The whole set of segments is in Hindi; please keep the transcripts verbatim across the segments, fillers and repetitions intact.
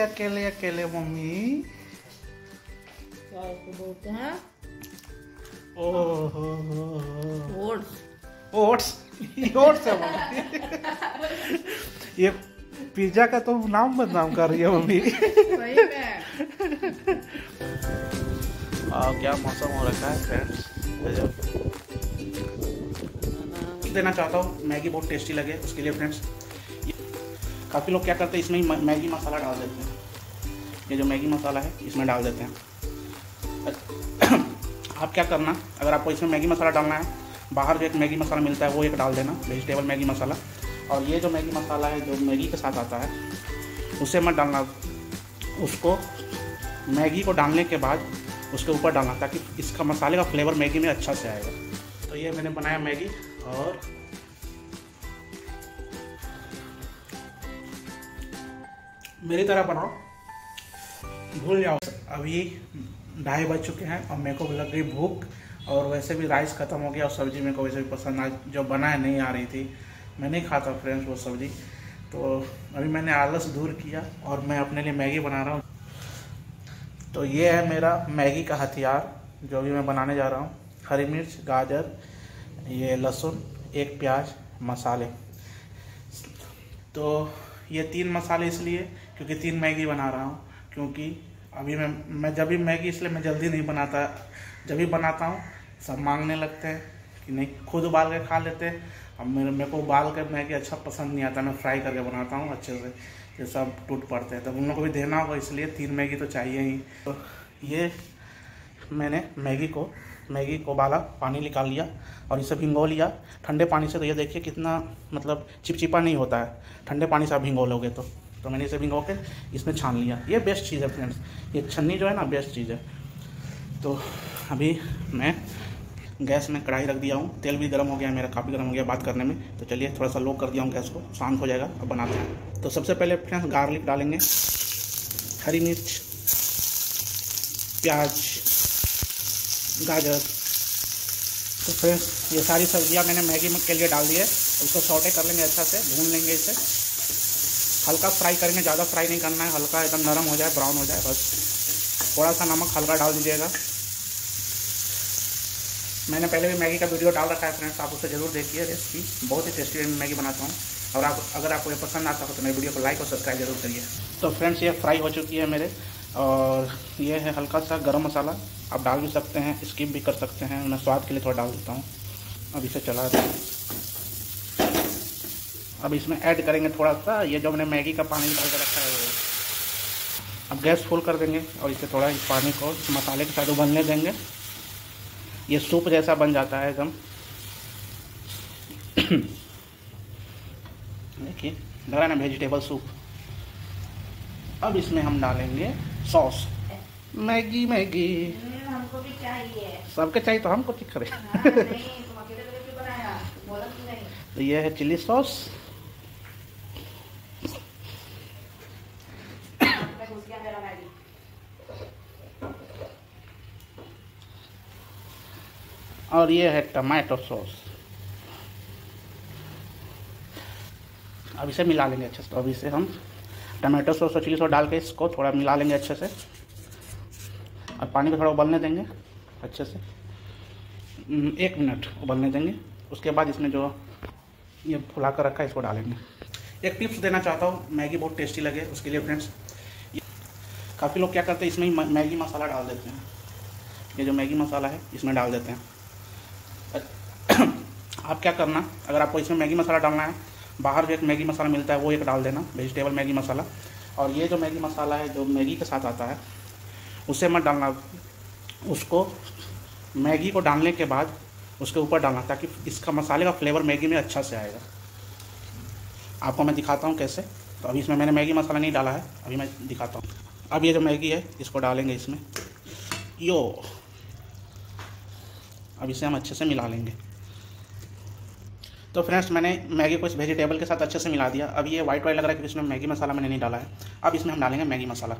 अकेले अकेले मम्मी। क्या इसको बोलते हैं? ओहो ओट्स। ओट्स ओट्स है मम्मी। ये पिज्जा का तो नाम बदनाम कर रही है मम्मी। सही में। आ, क्या मौसम हो रखा है फ्रेंड्स। देना चाहता हूँ मैगी बहुत टेस्टी लगे उसके लिए फ्रेंड्स। काफ़ी लोग क्या करते हैं इसमें ही मैगी मसाला डाल देते हैं। ये जो मैगी मसाला है इसमें डाल देते हैं। आप क्या करना, अगर आपको इसमें मैगी मसाला डालना है, बाहर जो एक मैगी मसाला मिलता है वो एक डाल देना, वेजिटेबल मैगी मसाला। और ये जो मैगी मसाला है जो मैगी के साथ आता है उसे मत डालना, उसको मैगी को डालने के बाद उसके ऊपर डालना, ताकि इसका मसाले का फ्लेवर मैगी में अच्छा से आएगा। तो ये मैंने बनाया मैगी, और मेरी तरह बनाओ, भूल जाओ। अभी ढाई बज चुके हैं और मेरे को लग गई भूख, और वैसे भी राइस ख़त्म हो गया और सब्ज़ी मेरे को वैसे भी पसंद आज जो बनाए नहीं आ रही थी, मैं नहीं खाता फ्रेंड्स वो सब्ज़ी। तो अभी मैंने आलस दूर किया और मैं अपने लिए मैगी बना रहा हूँ। तो ये है मेरा मैगी का हथियार जो भी मैं बनाने जा रहा हूँ। हरी मिर्च, गाजर, ये लहसुन, एक प्याज, मसाले। तो ये तीन मसाले इसलिए क्योंकि तीन मैगी बना रहा हूँ, क्योंकि अभी मैं मैं जब भी मैगी इसलिए मैं जल्दी नहीं बनाता, जब भी बनाता हूँ सब मांगने लगते हैं कि नहीं खुद उबाल के खा लेते हैं। अब मेरे मेरे को उबाल कर मैगी अच्छा पसंद नहीं आता, मैं फ्राई करके बनाता हूँ अच्छे से, ये सब टूट पड़ते हैं। तब उन लोगों को भी देना होगा, इसलिए तीन मैगी तो चाहिए ही। तो ये मैंने मैगी को मैगी को उबाला, पानी निकाल लिया और इसे भिंगो लिया ठंडे पानी से। तो ये देखिए कितना मतलब चिपचिपा नहीं होता है ठंडे पानी से आप भिंगो लोगे तो। तो मैंने इसे भिंगो के इसमें छान लिया। ये बेस्ट चीज़ है फ्रेंड्स, ये छन्नी जो है ना बेस्ट चीज़ है। तो अभी मैं गैस में कढ़ाई रख दिया हूँ, तेल भी गर्म हो गया है मेरा, काफ़ी गर्म हो गया बात करने में। तो चलिए थोड़ा सा लो कर दिया हूँ गैस को, शांत हो जाएगा, अब बनाते हैं। तो सबसे पहले फ्रेंड्स गार्लिक डालेंगे, हरी मिर्च, प्याज, गाजर। तो फ्रेंड्स ये सारी सब्जियां मैंने मैगी के लिए डाल दी है, उसको सौटे कर लेंगे, अच्छा से भून लेंगे इसे, हल्का फ्राई करेंगे, ज़्यादा फ्राई नहीं करना है, हल्का एकदम नरम हो जाए, ब्राउन हो जाए बस। थोड़ा सा नमक हल्का डाल दीजिएगा। मैंने पहले भी मैगी का वीडियो डाल रखा है फ्रेंड्स, आप उसे ज़रूर देखिए, रेसिपी बहुत ही टेस्टी मैगी बनाता हूँ। और आप अगर आपको ये पसंद आता हो तो मेरे वीडियो को लाइक और सब्सक्राइब जरूर करिए। तो फ्रेंड्स ये फ्राई हो चुकी है मेरे, और ये है हल्का सा गरम मसाला, आप डाल भी सकते हैं, स्किप भी कर सकते हैं, मैं स्वाद के लिए थोड़ा डाल देता हूँ। अब इसे चला दें। अब इसमें ऐड करेंगे थोड़ा सा ये जो मैंने मैगी का पानी निकाल कर रखा है वो। अब गैस फुल कर देंगे और इसे थोड़ा इस पानी को इस मसाले के साथ उबलने देंगे। ये सूप जैसा बन जाता है एकदम। देखिए लग रहा है ना वेजिटेबल सूप। अब इसमें हम डालेंगे सॉस। मैगी मैगी हमको भी चाहिए, सबके चाहिए तो हमको दिख रहे। हाँ, नहीं, तुम अकेले अकेले क्यों बनाया? बोला क्यों नहीं? तो ये है चिली सॉस। घुस गया मेरा मैगी। और ये है टमाटो सॉस। अब इसे मिला लेंगे अच्छे से। तो अब इसे हम टमाटो सॉस और चिली सॉस डाल के इसको थोड़ा मिला लेंगे अच्छे से, और पानी को थोड़ा उबलने देंगे अच्छे से, एक मिनट उबलने देंगे। उसके बाद इसमें जो ये फुला कर रखा है इसको डालेंगे। एक टिप्स देना चाहता हूँ मैगी बहुत टेस्टी लगे उसके लिए फ्रेंड्स। काफ़ी लोग क्या करते हैं इसमें ही मैगी मसाला डाल देते हैं। ये जो मैगी मसाला है इसमें डाल देते हैं। आप क्या करना, अगर आपको इसमें मैगी मसाला डालना है, बाहर जो एक मैगी मसाला मिलता है वो एक डाल देना, वेजिटेबल मैगी मसाला। और ये जो मैगी मसाला है जो मैगी के साथ आता है उसे मत डालना, उसको मैगी को डालने के बाद उसके ऊपर डालना, ताकि इसका मसाले का फ्लेवर मैगी में अच्छा से आएगा। आपको मैं दिखाता हूँ कैसे। तो अभी इसमें मैंने मैगी मसाला नहीं डाला है, अभी मैं दिखाता हूँ। अब ये जो मैगी है इसको डालेंगे इसमें, यो। अब इसे हम अच्छे से मिला लेंगे। तो फ्रेंड्स मैंने मैगी को इस वेजिटेबल के साथ अच्छे से मिला दिया। अब ये वाइट वाइट लग रहा है क्योंकि इसमें मैगी मसाला मैंने नहीं डाला है। अब इसमें हम डालेंगे मैगी मसाला।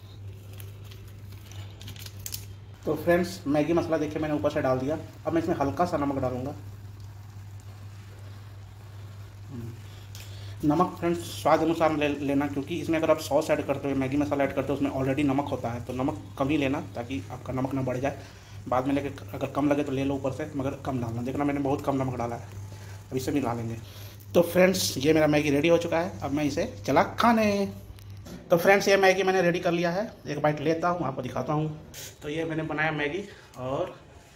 तो फ्रेंड्स मैगी मसाला देखिए मैंने ऊपर से डाल दिया। अब मैं इसमें हल्का सा नमक डालूंगा। नमक फ्रेंड्स स्वाद अनुसार ले लेना, क्योंकि इसमें अगर आप सॉस ऐड करते हो, मैगी मसाला ऐड करते हो, उसमें ऑलरेडी नमक होता है, तो नमक कम ही लेना ताकि आपका नमक ना बढ़ जाए। बाद में लेके अगर कम लगे तो ले लो ऊपर से, मगर कम डालना। देखना मैंने बहुत कम नमक डाला है, अब इसे भी डालेंगे। तो फ्रेंड्स ये मेरा मैगी रेडी हो चुका है, अब मैं इसे चला खाने। तो फ्रेंड्स ये मैगी मैंने रेडी कर लिया है, एक बाइट लेता हूँ, आपको दिखाता हूँ। तो ये मैंने बनाया मैगी, और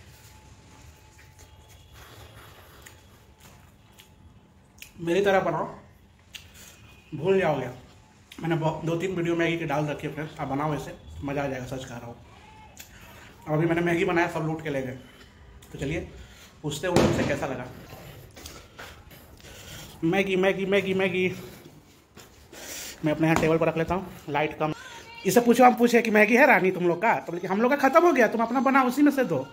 मेरी तरह बनाओ, भूल जाओगे। मैंने दो तीन वीडियो मैगी की डाल रखी है फ्रेंड्स, आप बनाओ ऐसे, मज़ा आ जाएगा, सच कह रहा हूँ। अब अभी मैंने मैगी बनाया, सब लूट के ले गए। तो चलिए पूछते हैं उनसे कैसा लगा। मैगी मैगी मैगी मैगी मैं अपने यहाँ टेबल पर रख लेता हूँ, लाइट कम। इसे पूछो, हम पूछे कि मैगी है रानी तुम लोग का, तो बोले हम लोग का खत्म हो गया, तुम अपना बना उसी में से दो।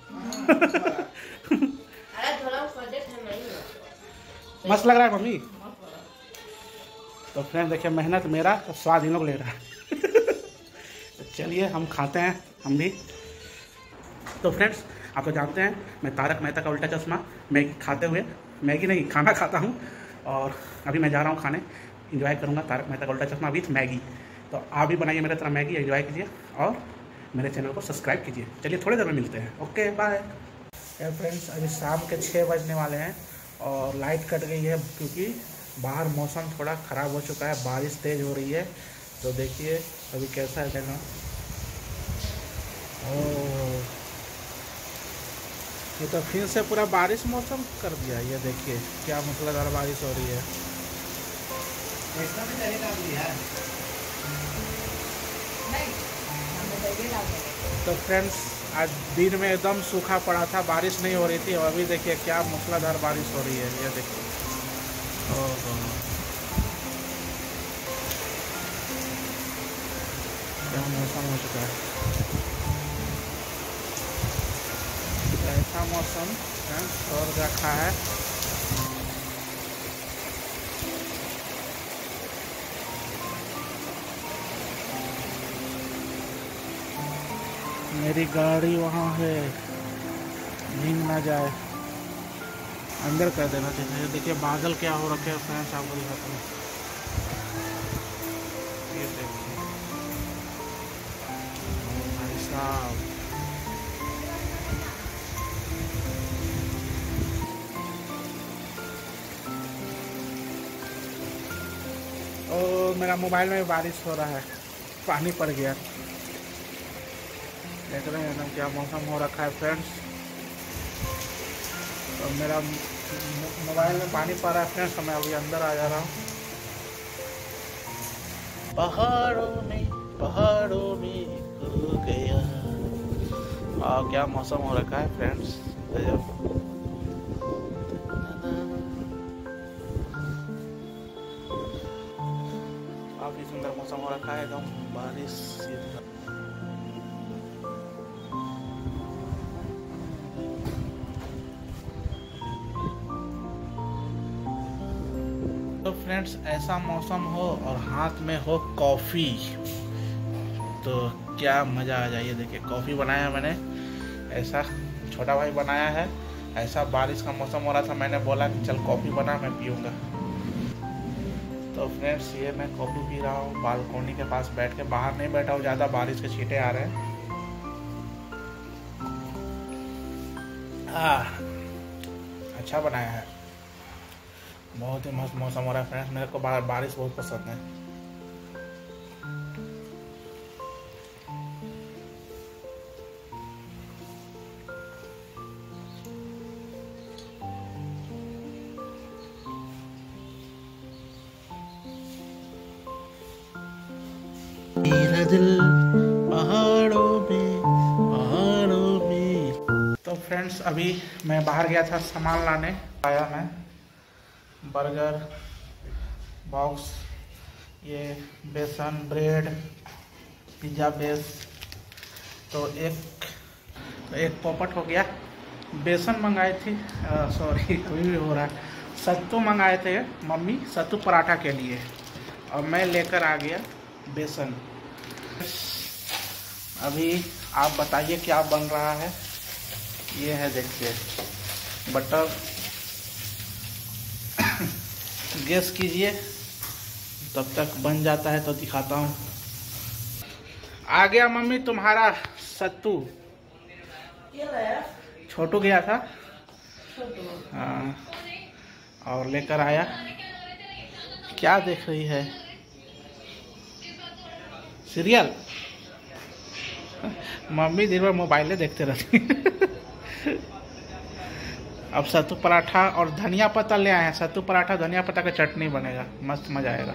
मस्त लग रहा है मम्मी। तो फ्रेंड देखिए मेहनत मेरा, तो स्वाद इन लोग ले रहा है। तो चलिए हम खाते हैं हम भी। तो फ्रेंड्स आप तो जानते हैं मैं तारक मेहता का उल्टा चश्मा मैगी खाते हुए, मैगी नहीं खाना खाता हूँ, और अभी मैं जा रहा हूँ खाने, एंजॉय करूँगा तारक मेहता का उल्टा चश्मा विथ मैगी। तो आप भी बनाइए मेरे तरह मैगी, एंजॉय कीजिए और मेरे चैनल को सब्सक्राइब कीजिए। चलिए थोड़ी देर में मिलते हैं, ओके बाय। फ्रेंड्स अभी शाम के छः बजने वाले हैं और लाइट कट गई है, क्योंकि बाहर मौसम थोड़ा ख़राब हो चुका है, बारिश तेज़ हो रही है। तो देखिए अभी कैसा है जगह। ओह ये तो फिर से पूरा बारिश मौसम कर दिया, ये देखिए क्या मूसलाधार बारिश हो रही है। तो फ्रेंड्स आज दिन में एकदम सूखा पड़ा था, बारिश नहीं हो रही थी, और अभी देखिए क्या मूसलाधार बारिश हो रही है, ये देखिए। ओहो क्या मौसम हो चुका है, ऐसा मौसम और रखा है। मेरी गाड़ी वहाँ है, भीग ना जाए, अंदर कर देना चाहिए। देखिए बादल क्या हो रखे हैं फ्रेंड्स, आपको दिखाता हूँ, ये देखिए भाई साहब। और मेरा मोबाइल में बारिश हो रहा है, पानी पड़ गया। देख रहे हैं एकदम क्या मौसम हो रखा है फ्रेंड्स। तो मेरा मोबाइल में पानी पड़ रहा है फ्रेंड्स, तो मैं अभी अंदर आ जा रहा हूँ। पहाड़ों में पहाड़ों में खो गया। आ, क्या मौसम हो रखा है फ्रेंड्स, काफी सुंदर मौसम हो रखा है, एकदम बारिश। तो फ्रेंड्स ऐसा मौसम हो और हाथ में हो कॉफ़ी, तो क्या मज़ा आ जाए। देखिए कॉफ़ी बनाया है मैंने, ऐसा छोटा भाई बनाया है। ऐसा बारिश का मौसम हो रहा था, मैंने बोला कि चल कॉफ़ी बना, मैं पीऊँगा। तो फ्रेंड्स ये मैं कॉफ़ी पी रहा हूँ बालकोनी के पास बैठ के, बाहर नहीं बैठा हूँ ज़्यादा, बारिश के छींटे आ रहे हैं। आ, अच्छा बनाया है, बहुत ही मस्त मौसम हो रहा है फ्रेंड्स। मेरे को बारिश बहुत पसंद है। मेरा दिल पहाड़ों में पहाड़ों में। तो फ्रेंड्स अभी मैं बाहर गया था सामान लाने, आया मैं बर्गर बॉक्स, ये बेसन ब्रेड पिज़्ज़ा बेस। तो एक तो एक पॉपट हो गया। बेसन मंगाई थी, सॉरी अभी भी हो रहा है, सत्तू मंगाए थे मम्मी सत्तू पराठा के लिए, और मैं लेकर आ गया बेसन। अभी आप बताइए क्या बन रहा है। ये है देखिए बटर, गैस कीजिए तब तक बन जाता है तो दिखाता हूँ। आ गया मम्मी तुम्हारा सत्तू। छोटू गया था हाँ, और लेकर आया। क्या देख रही है? सीरियल? मम्मी दिन भर मोबाइल देखते रहती है। अब सत्तू पराठा और धनिया पत्ता ले आए हैं। सत्तू पराठा धनिया पत्ता का चटनी बनेगा, मस्त मजा आएगा।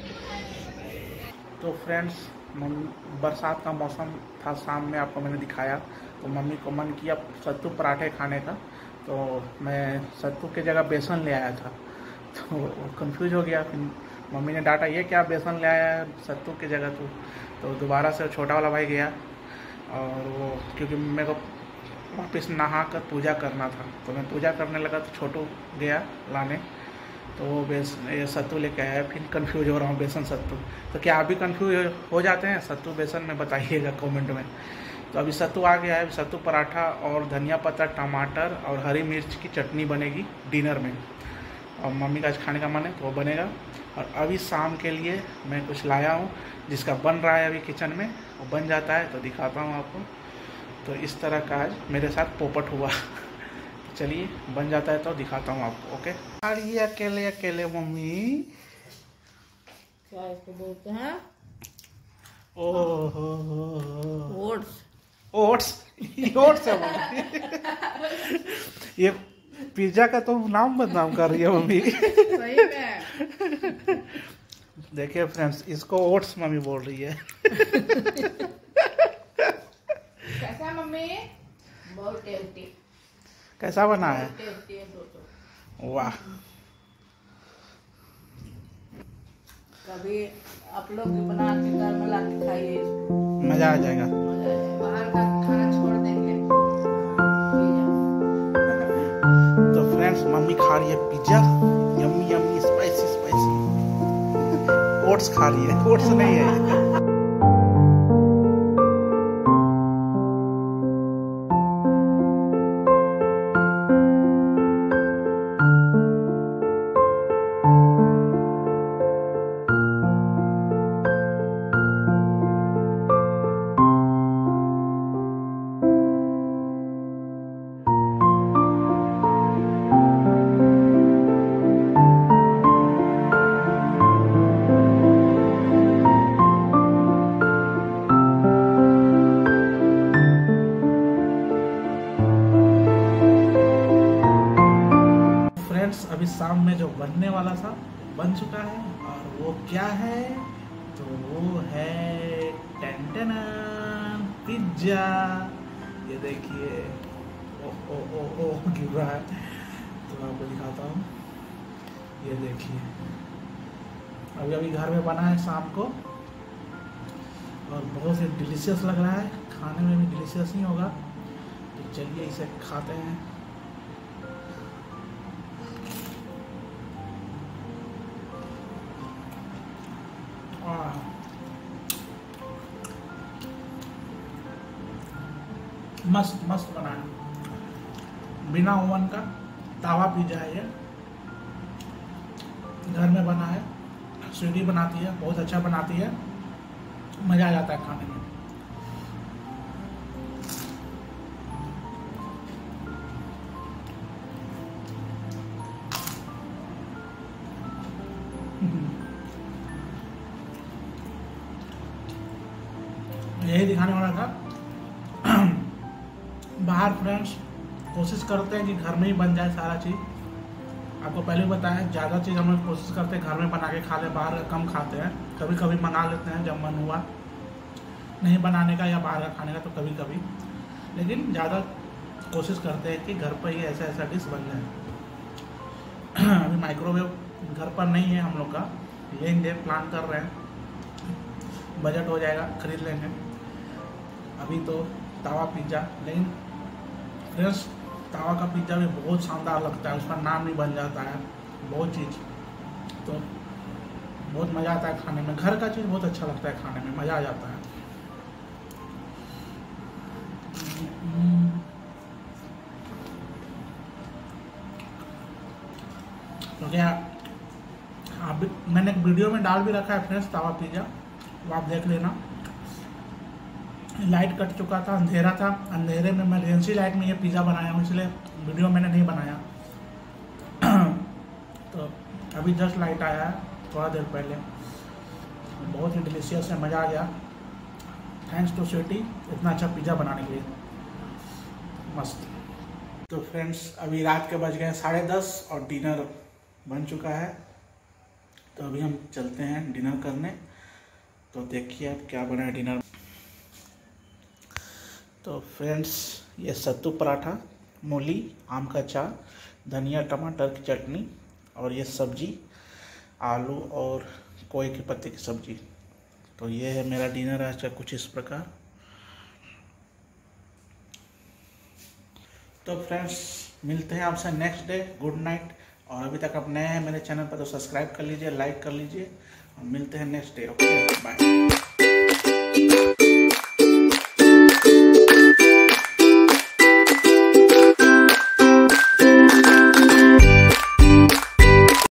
तो फ्रेंड्स, बरसात का मौसम था, शाम में आपको मैंने दिखाया, तो मम्मी को मन किया सत्तू पराठे खाने का, तो मैं सत्तू की जगह बेसन ले आया था। तो वो कंफ्यूज हो गया, फिर मम्मी ने डांटा, ये क्या बेसन ले आया है सत्तू की जगह तू। तो दोबारा से छोटा वाला भाई गया, और वो क्योंकि मेरे को वापस नहा कर पूजा करना था, तो मैं पूजा करने लगा तो छोटू गया लाने, तो वो बेस ये सत्तू लेके आया। फिर कंफ्यूज हो रहा हूँ बेसन सत्तू। तो क्या आप भी कंफ्यूज हो जाते हैं सत्तू बेसन में? बताइएगा कमेंट में। तो अभी सत्तू आ गया है। सत्तू पराठा और धनिया पत्ता, टमाटर और हरी मिर्च की चटनी बनेगी डिनर में, और मम्मी का आज खाने का मन है तो वो बनेगा। और अभी शाम के लिए मैं कुछ लाया हूँ जिसका बन रहा है अभी किचन में, वो बन जाता है तो दिखाता हूँ आपको। तो इस तरह का आज मेरे साथ पोपट हुआ। चलिए बन जाता है तो दिखाता हूँ आपको। ओके, अरे अकेले अकेले मम्मी क्या इसको बोलते हैं? ओहो, ओट्स। ओट्स ओट्स है मम्मी। ये पिज्जा का तो नाम बदनाम कर रही है मम्मी। सही में। देखिए फ्रेंड्स, इसको ओट्स मम्मी बोल रही है। कैसा है मम्मी? बहुत टेस्टी। कैसा बना है? टेस्टी है दोस्तों। वाह, कभी आप लोग भी बना के घर में ला के खाइए इसको, मजा आ जाएगा। मजा आ जाएगा। बाहर का खाना छोड़ देंगे। तो फ्रेंड्स, मम्मी खा रही है pizza, yummy yummy spicy spicy. Oats खा रही है, ओट्स नहीं है। अभी शाम में जो बनने वाला था बन चुका है, और वो क्या है? तो वो है टेंटन पिज्जा। ये देखिए, ओ ओ ओ ओ गिर रहा है, तो मैं आपको दिखाता हूँ। ये देखिए, अभी अभी घर में बना है शाम को, और बहुत ही डिलीशियस लग रहा है। खाने में भी डिलीशियस ही होगा। तो चलिए इसे खाते हैं। मस्त मस्त बना है, बिना ओवन का तावा पिज्जा है ये। घर में बना है, स्वीटी बनाती है, बहुत अच्छा बनाती है, मज़ा आ जाता है खाने में। यही दिखाने वाला था। बाहर फ्रेंड्स कोशिश करते हैं कि घर में ही बन जाए सारा चीज़। आपको पहले बताया, ज़्यादा चीज़ हम लोग कोशिश करते हैं घर में बना के खा लें, बाहर का कम खाते हैं। कभी कभी मंगा लेते हैं जब मन हुआ नहीं बनाने का या बाहर का खाने का, तो कभी कभी, लेकिन ज़्यादा कोशिश करते हैं कि घर पर ही ऐसा ऐसा डिश बन जाए। अभी माइक्रोवेव घर पर नहीं है हम लोग का, लेंगे, प्लान कर रहे हैं, बजट हो जाएगा खरीद लेंगे। अभी तो तावा पिज्ज़ा, लेकिन फ्रेंड्स तावा का पिज्ज़ा भी बहुत शानदार लगता है, उसका नाम भी बन जाता है बहुत चीज़, तो बहुत मज़ा आता है खाने में। घर का चीज़ बहुत अच्छा लगता है खाने में, मज़ा आ जाता है। तो क्या आप भी मैंने एक वीडियो में डाल भी रखा है फ्रेंड्स तावा पिज़्ज़ा, वो आप देख लेना। लाइट कट चुका था, अंधेरा था, अंधेरे में इमरजेंसी लाइट में ये पिज़्ज़ा बनाया हूँ, इसलिए वीडियो मैंने नहीं बनाया। तो अभी जस्ट लाइट आया है थोड़ा देर पहले, बहुत ही डिलीशियस है, मज़ा आ गया। थैंक्स टू स्वीटी इतना अच्छा पिज़्ज़ा बनाने के लिए, मस्त। तो फ्रेंड्स अभी रात के बज गए साढ़े दस और डिनर बन चुका है, तो अभी हम चलते हैं डिनर करने। तो देखिए अब क्या बना है डिनर। तो फ्रेंड्स ये सत्तू पराठा, मूली, आम का अचार, धनिया टमाटर की चटनी और ये सब्जी आलू और कोई के पत्ते की सब्जी। तो ये है मेरा डिनर आज का कुछ इस प्रकार। तो फ्रेंड्स मिलते हैं आपसे नेक्स्ट डे, गुड नाइट। और अभी तक आप नए हैं मेरे चैनल पर तो सब्सक्राइब कर लीजिए, लाइक कर लीजिए और मिलते हैं नेक्स्ट डे। Okay bye.